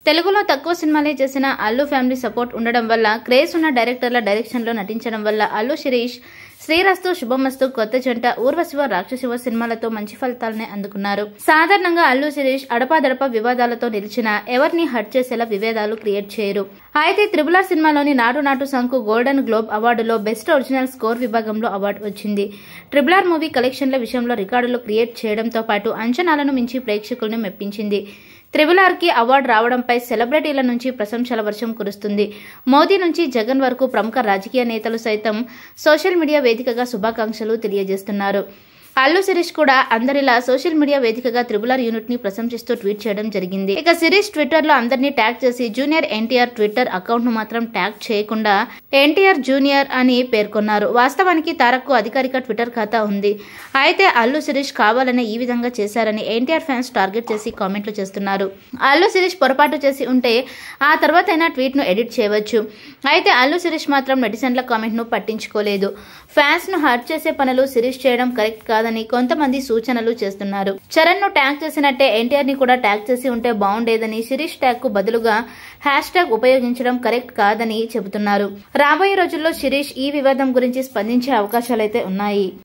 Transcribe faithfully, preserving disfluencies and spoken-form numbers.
తెలుగులో తక్కువ సినిమాలే చేసిన అల్లు ఫ్యామిలీ సపోర్ట్ ఉండడం వల్ల, క్రేజ్ ఉన్న డైరెక్టర్ల డైరెక్షన్ లో నటించడం వల్ల అల్లు శిరీష్, శ్రీరస్తు శుభమస్తు, కొత్త జంట, ఊర్వశివ రాక్షసివ సినిమాలతో మంచి ఫలితాలనే అందుకున్నారు. సాధారణంగా అల్లు శిరీష్ అడపాదడప వివాదాలతో నిలిచిన ఎవరిని హర్ట్ చేసేలా విభేదాలు క్రియేట్ చేయరు. అయితే త్రిబుల్ ఆర్ సినిమాలోని నాటు నాటు సాంగ్కు గోల్డెన్ గ్లోబ్ అవార్డులో బెస్ట్ ఒరిజినల్ స్కోర్ విభాగంలో అవార్డు వచ్చింది. ట్రిబుల్ ఆర్ మూవీ కలెక్షన్ల విషయంలో రికార్డులు క్రియేట్ చేయడంతో పాటు అంచనాలను మించి ప్రేక్షకులను మెప్పించింది. త్రిబుల్ ఆర్ కి అవార్డు రావడంపై సెలబ్రిటీల నుంచి ప్రశంసల వర్షం కురుస్తుంది. మోదీ నుంచి జగన్ వరకు ప్రముఖ రాజకీయ నేతలు సైతం సోషల్ మీడియా వేదికగా శుభాకాంక్షలు తెలియజేస్తున్నారు. అల్లు శిరీష్ కూడా అందరిలా సోషల్ మీడియా వేదికగా త్రిబుల్ ఆర్ యూనిట్ ని ప్రశంసిస్తూ ట్వీట్ చేయడం జరిగింది. ఇక శిరీష్ ట్విట్టర్ లో అందరినీ ట్యాగ్ చేసి జూనియర్ ఎన్టీఆర్ ట్విట్టర్ అకౌంట్ ను మాత్రం ట్యాగ్ చేయకుండా ఎన్టీఆర్ జూనియర్ అని పేర్కొన్నారు. వాస్తవానికి తారక్కు అధికారిక ట్విట్టర్ ఖాతా ఉంది. అయితే అల్లు శిరీష్ కావాలనే ఈ విధంగా చేశారని ఎన్టీఆర్ ఫ్యాన్స్ టార్గెట్ చేసి కామెంట్లు చేస్తున్నారు. అల్లు శిరీష్ పొరపాటు చేసి ఉంటే ఆ తర్వాత అయినా ట్వీట్ ను ఎడిట్ చేయవచ్చు. అయితే అల్లు శిరీష్ మాత్రం నెటిజన్ల కామెంట్ ను పట్టించుకోలేదు. ఫ్యాన్స్ ను హర్ట్ చేసే పనులు శిరీష్ చేయడం కరెక్ట్ కాదని కొంతమంది సూచనలు చేస్తున్నారు. చరణ్ ను ట్యాగ్ చేసినట్టే ఎన్టీఆర్ ని కూడా ట్యాగ్ చేసి ఉంటే బాగుండేదని, శిరీష్ ట్యాగ్ కు బదులుగా హ్యాష్ ట్యాగ్ ఉపయోగించడం కరెక్ట్ కాదని చెబుతున్నారు. రాబోయే రోజుల్లో శిరీష్ ఈ వివాదం గురించి స్పందించే అవకాశాలైతే ఉన్నాయి.